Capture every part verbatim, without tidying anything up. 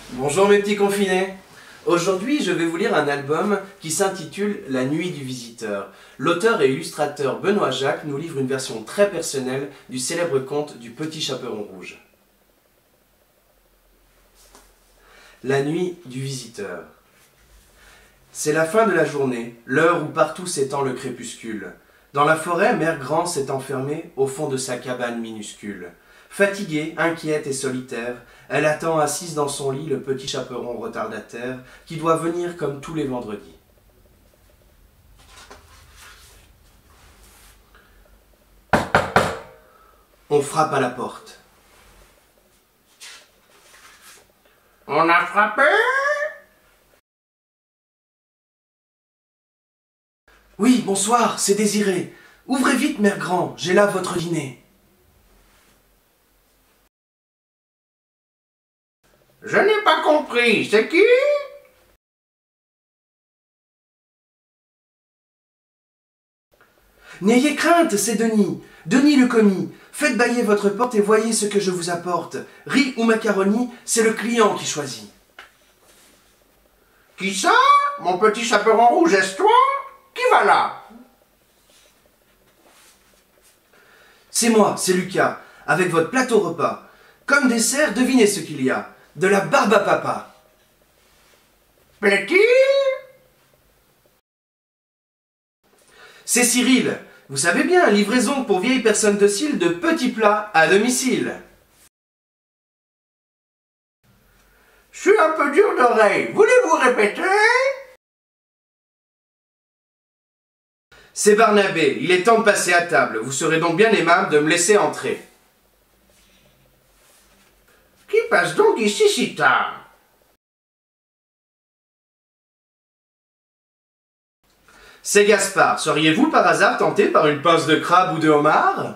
Bonjour mes petits confinés. Aujourd'hui, je vais vous lire un album qui s'intitule La Nuit du Visiteur. L'auteur et illustrateur Benoît Jacques nous livre une version très personnelle du célèbre conte du Petit Chaperon Rouge. La Nuit du Visiteur. C'est la fin de la journée, l'heure où partout s'étend le crépuscule. Dans la forêt, Mère Grand s'est enfermée au fond de sa cabane minuscule. Fatiguée, inquiète et solitaire, elle attend assise dans son lit le petit chaperon retardataire qui doit venir comme tous les vendredis. On frappe à la porte. On a frappé? Oui, bonsoir, c'est Désiré. Ouvrez vite, Mère Grand, j'ai là votre dîner. Je n'ai pas compris, c'est qui? N'ayez crainte, c'est Denis. Denis le commis. Faites bailler votre porte et voyez ce que je vous apporte. Riz ou macaroni, c'est le client qui choisit. Qui ça? Mon petit chaperon rouge, est-ce toi? Qui va là? C'est moi, c'est Lucas, avec votre plateau repas. Comme dessert, devinez ce qu'il y a. De la barbe à papa. Plaît-il? C'est Cyril. Vous savez bien, livraison pour vieilles personnes dociles de petits plats à domicile. Je suis un peu dur d'oreille. Voulez-vous répéter? C'est Barnabé, il est temps de passer à table. Vous serez donc bien aimable de me laisser entrer. Qui passe donc ici si tard? C'est Gaspard. Seriez-vous par hasard tenté par une pince de crabe ou de homard?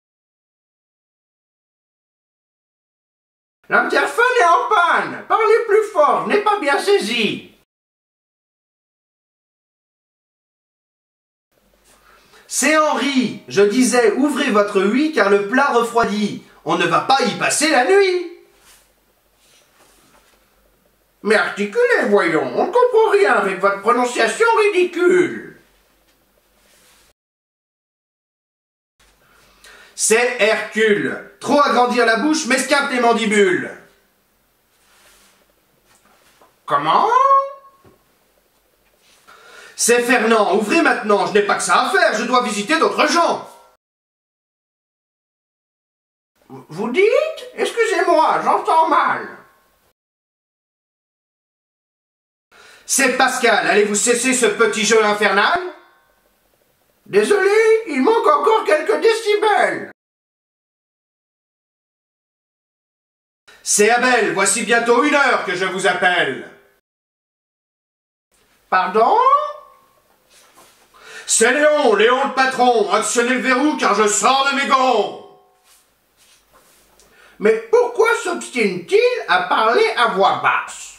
L'interphone est en panne. Parlez plus fort, je n'ai pas bien saisi. C'est Henri. Je disais, ouvrez votre huit car le plat refroidit. On ne va pas y passer la nuit. Mais articulez, voyons, on ne comprend rien avec votre prononciation ridicule. C'est Hercule. Trop agrandir la bouche m'escape les mandibules. Comment? C'est Fernand. Ouvrez maintenant. Je n'ai pas que ça à faire. Je dois visiter d'autres gens. Vous dites? Excusez-moi, j'entends mal. C'est Pascal. Allez-vous cesser ce petit jeu infernal? Désolé, il manque encore quelques décibels. C'est Abel. Voici bientôt une heure que je vous appelle. Pardon? C'est Léon, Léon le patron. Actionnez le verrou car je sors de mes gonds. Mais pourquoi s'obstine-t-il à parler à voix basse?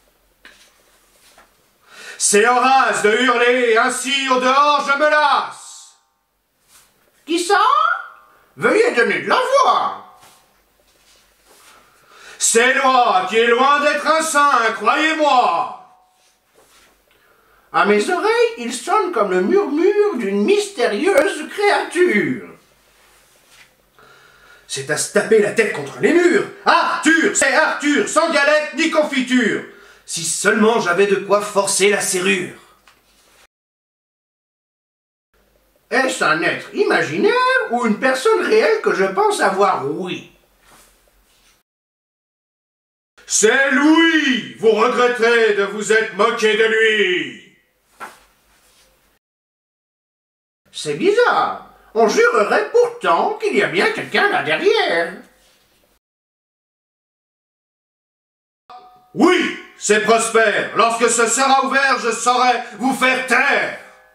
C'est Horace de hurler, ainsi au dehors je me lasse. Qui ça? Veuillez donner de la voix. C'est Loi qui est loin d'être un saint, croyez-moi. À mes oreilles, il sonne comme le murmure d'une mystérieuse créature. C'est à se taper la tête contre les murs. Arthur, c'est Arthur, sans galette ni confiture. Si seulement j'avais de quoi forcer la serrure. Est-ce un être imaginaire ou une personne réelle que je pense avoir ouï? C'est Louis. Vous regretterez de vous être moqué de lui. C'est bizarre. On jurerait pourtant qu'il y a bien quelqu'un là derrière. Oui, c'est Prosper. Lorsque ce sera ouvert, je saurai vous faire taire.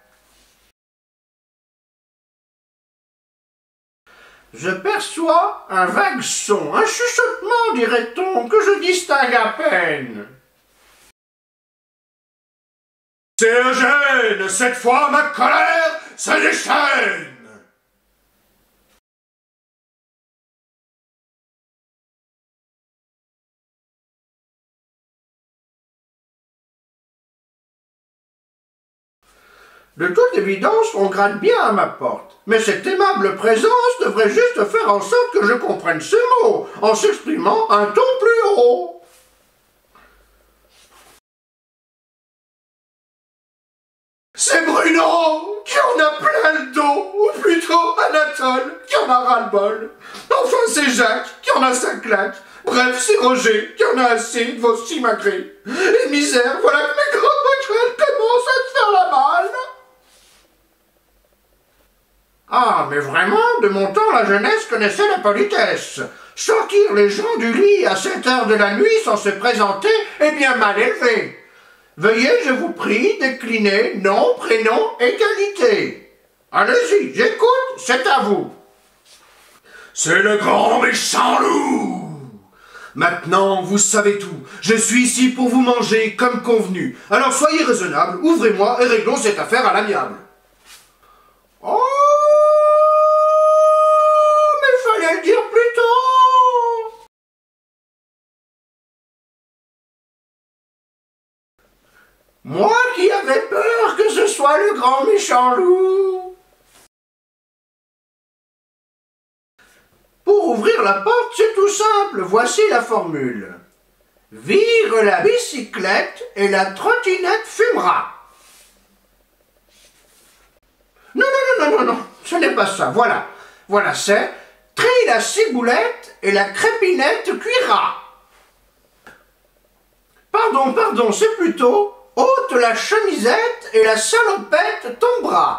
Je perçois un vague son, un chuchotement, dirait-on, que je distingue à peine. C'est Eugène. Cette fois, ma colère se déchaîne. De toute évidence, on gratte bien à ma porte. Mais cette aimable présence devrait juste faire en sorte que je comprenne ces mots, en s'exprimant un ton plus haut. C'est Bruno qui en a plein le dos, ou plutôt Anatole qui en a ras-le-bol. Enfin, c'est Jacques qui en a sa claque. Bref, c'est Roger qui en a assez de vos simagrées. Et misère, voilà que mes grandes retraites commencent à se faire la malle. Ah, mais vraiment, de mon temps, la jeunesse connaissait la politesse. Sortir les gens du lit à sept heures de la nuit sans se présenter est bien mal élevé. Veuillez, je vous prie, décliner nom, prénom et qualité. Allez-y, j'écoute, c'est à vous. C'est le grand méchant loup. Maintenant, vous savez tout. Je suis ici pour vous manger comme convenu. Alors soyez raisonnable, ouvrez-moi et réglons cette affaire à l'amiable. Oh, mais fallait le dire plus tôt. Moi qui avais peur que ce soit le grand méchant loup. Pour ouvrir la porte, c'est tout simple. Voici la formule. Vire la bicyclette et la trottinette fumera. Non, non, non, non, non, non, ce n'est pas ça. Voilà. Voilà, c'est trie la ciboulette et la crépinette cuira. Pardon, pardon, c'est plutôt ôte la chemisette et la salopette tombera.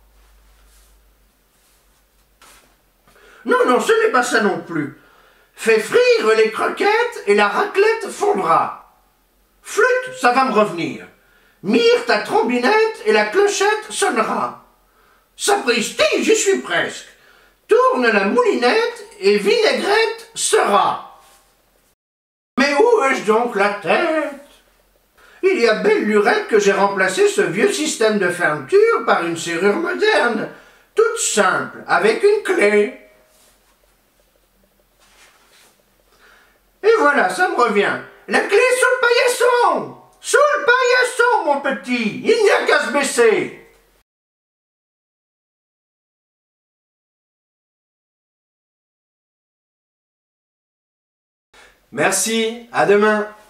Non, non, ce n'est pas ça non plus. Fais frire les croquettes et la raclette fondra. Flûte, ça va me revenir. Mire ta trombinette et la clochette sonnera. Sapristi, j'y suis presque. Tourne la moulinette et vinaigrette sera. Mais où est-ce donc la tête? Il y a belle lurette que j'ai remplacé ce vieux système de fermeture par une serrure moderne, toute simple, avec une clé. Et voilà, ça me revient. La clé sous le paillasson! Sous le paillasson, mon petit! Il n'y a qu'à se baisser! Merci, à demain.